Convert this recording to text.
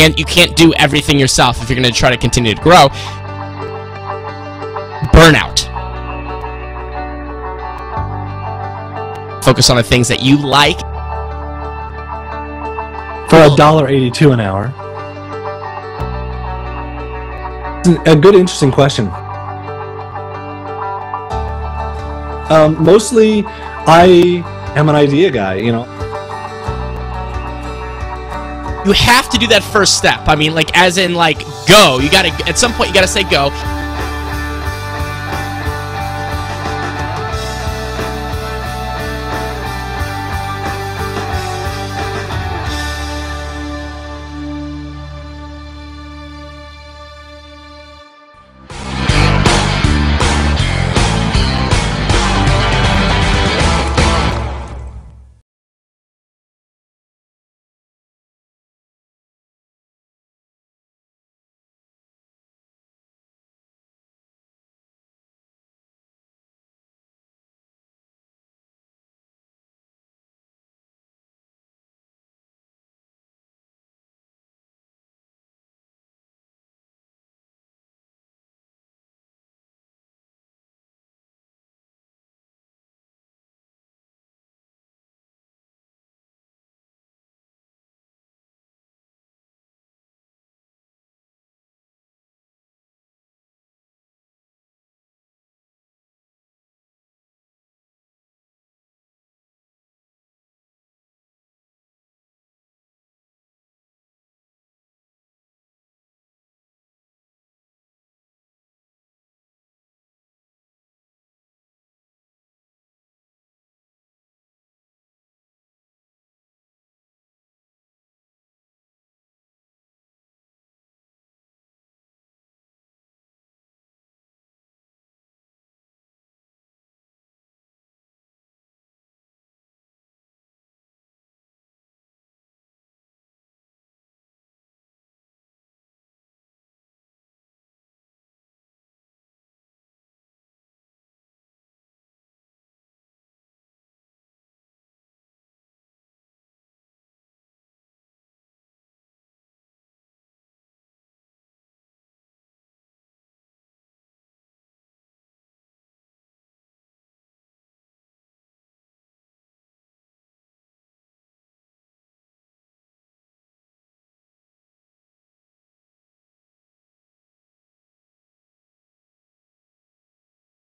can't do everything yourself if you're going to try to continue to grow. Burnout. Focus on the things that you like. For $1.82 an hour. A good, interesting question. Mostly, I am an idea guy, you know. You have to do that first step. I mean, like, as in, like, go. You gotta, at some point, you gotta say go.